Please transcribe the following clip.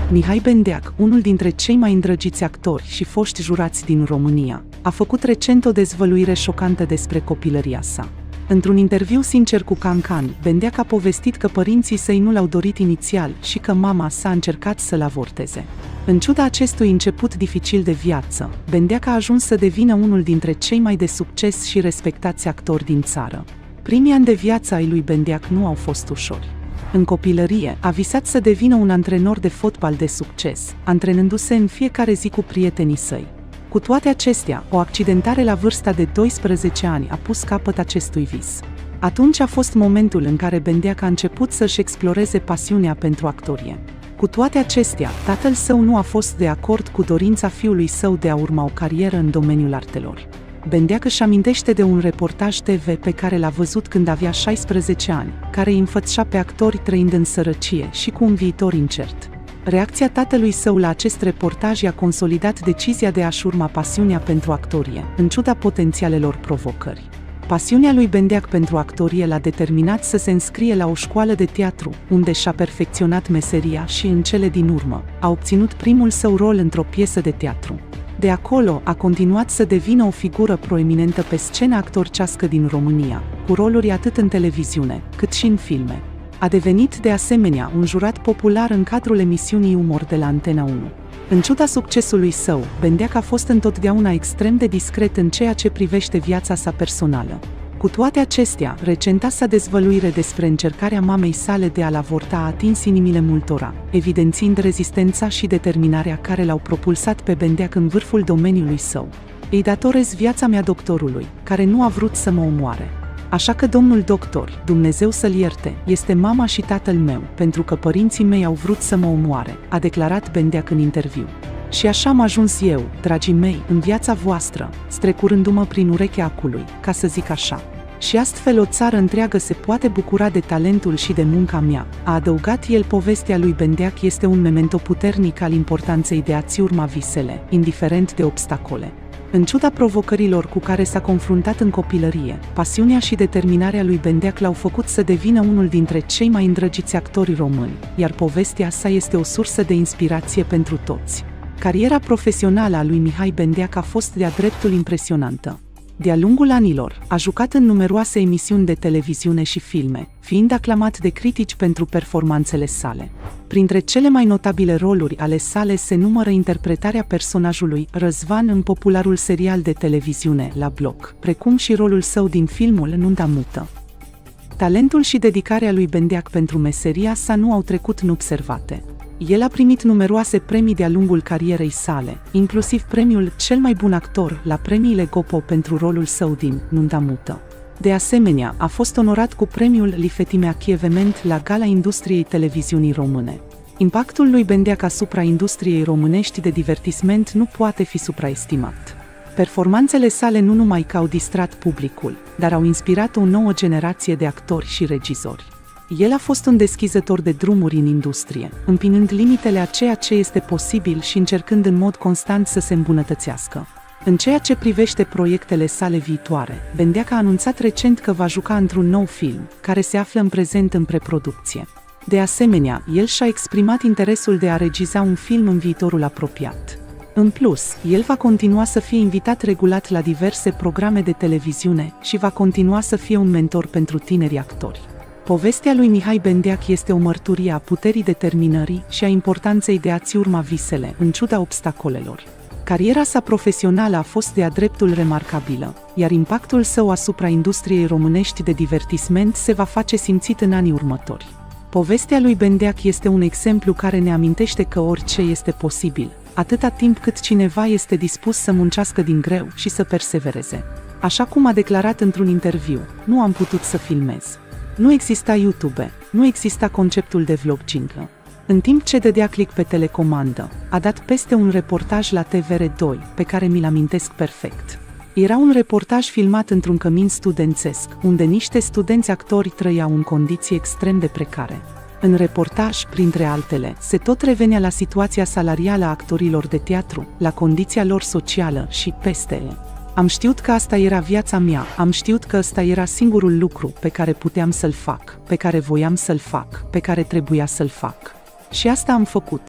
Mihai Bendeac, unul dintre cei mai îndrăgiți actori și foști jurați din România, a făcut recent o dezvăluire șocantă despre copilăria sa. Într-un interviu sincer cu Cancan, Bendeac a povestit că părinții săi nu l-au dorit inițial și că mama sa a încercat să-l avorteze. În ciuda acestui început dificil de viață, Bendeac a ajuns să devină unul dintre cei mai de succes și respectați actori din țară. Primii ani de viață ai lui Bendeac nu au fost ușori. În copilărie, a visat să devină un antrenor de fotbal de succes, antrenându-se în fiecare zi cu prietenii săi. Cu toate acestea, o accidentare la vârsta de 12 ani a pus capăt acestui vis. Atunci a fost momentul în care Bendeac a început să-și exploreze pasiunea pentru actorie. Cu toate acestea, tatăl său nu a fost de acord cu dorința fiului său de a urma o carieră în domeniul artelor. Bendeac își amintește de un reportaj TV pe care l-a văzut când avea 16 ani, care îi înfățișa pe actori trăind în sărăcie și cu un viitor incert. Reacția tatălui său la acest reportaj i-a consolidat decizia de a-și urma pasiunea pentru actorie, în ciuda potențialelor provocări. Pasiunea lui Bendeac pentru actorie l-a determinat să se înscrie la o școală de teatru, unde și-a perfecționat meseria și, în cele din urmă, a obținut primul său rol într-o piesă de teatru. De acolo, a continuat să devină o figură proeminentă pe scena actorcească din România, cu roluri atât în televiziune, cât și în filme. A devenit, de asemenea, un jurat popular în cadrul emisiunii Umor de la Antena 1. În ciuda succesului său, Bendeac a fost întotdeauna extrem de discret în ceea ce privește viața sa personală. Cu toate acestea, recenta sa dezvăluire despre încercarea mamei sale de a-l avorta a atins inimile multora, evidențiind rezistența și determinarea care l-au propulsat pe Bendeac în vârful domeniului său. Îi datorez viața mea doctorului, care nu a vrut să mă omoare. Așa că domnul doctor, Dumnezeu să-l ierte, este mama și tatăl meu, pentru că părinții mei au vrut să mă omoare, a declarat Bendeac în interviu. Și așa am ajuns eu, dragii mei, în viața voastră, strecurându-mă prin urechea acului, ca să zic așa. Și astfel o țară întreagă se poate bucura de talentul și de munca mea, a adăugat el. Povestea lui Bendeac este un memento puternic al importanței de a-ți urma visele, indiferent de obstacole. În ciuda provocărilor cu care s-a confruntat în copilărie, pasiunea și determinarea lui Bendeac l-au făcut să devină unul dintre cei mai îndrăgiți actori români, iar povestea sa este o sursă de inspirație pentru toți. Cariera profesională a lui Mihai Bendeac a fost de-a dreptul impresionantă. De-a lungul anilor, a jucat în numeroase emisiuni de televiziune și filme, fiind aclamat de critici pentru performanțele sale. Printre cele mai notabile roluri ale sale se numără interpretarea personajului Răzvan în popularul serial de televiziune La Bloc, precum și rolul său din filmul Nunta mută. Talentul și dedicarea lui Bendeac pentru meseria sa nu au trecut neobservate. El a primit numeroase premii de-a lungul carierei sale, inclusiv premiul Cel mai bun actor la premiile Gopo pentru rolul său din Nunta mută. De asemenea, a fost onorat cu premiul Lifetime Achievement la Gala Industriei Televiziunii Române. Impactul lui Bendeac asupra industriei românești de divertisment nu poate fi supraestimat. Performanțele sale nu numai că au distrat publicul, dar au inspirat o nouă generație de actori și regizori. El a fost un deschizător de drumuri în industrie, împinând limitele a ceea ce este posibil și încercând în mod constant să se îmbunătățească. În ceea ce privește proiectele sale viitoare, Bendeac a anunțat recent că va juca într-un nou film, care se află în prezent în preproducție. De asemenea, el și-a exprimat interesul de a regiza un film în viitorul apropiat. În plus, el va continua să fie invitat regulat la diverse programe de televiziune și va continua să fie un mentor pentru tinerii actori. Povestea lui Mihai Bendeac este o mărturie a puterii determinării și a importanței de a-ți urma visele, în ciuda obstacolelor. Cariera sa profesională a fost de-a dreptul remarcabilă, iar impactul său asupra industriei românești de divertisment se va face simțit în anii următori. Povestea lui Bendeac este un exemplu care ne amintește că orice este posibil, atâta timp cât cineva este dispus să muncească din greu și să persevereze. Așa cum a declarat într-un interviu, nu am putut să filmez. Nu exista YouTube, nu exista conceptul de vlogging. În timp ce dădea click pe telecomandă, a dat peste un reportaj la TVR2, pe care mi-l amintesc perfect. Era un reportaj filmat într-un cămin studențesc, unde niște studenți actori trăiau în condiții extrem de precare. În reportaj, printre altele, se tot revenea la situația salarială a actorilor de teatru, la condiția lor socială și peste ele. Am știut că asta era viața mea, am știut că ăsta era singurul lucru pe care puteam să-l fac, pe care voiam să-l fac, pe care trebuia să-l fac. Și asta am făcut.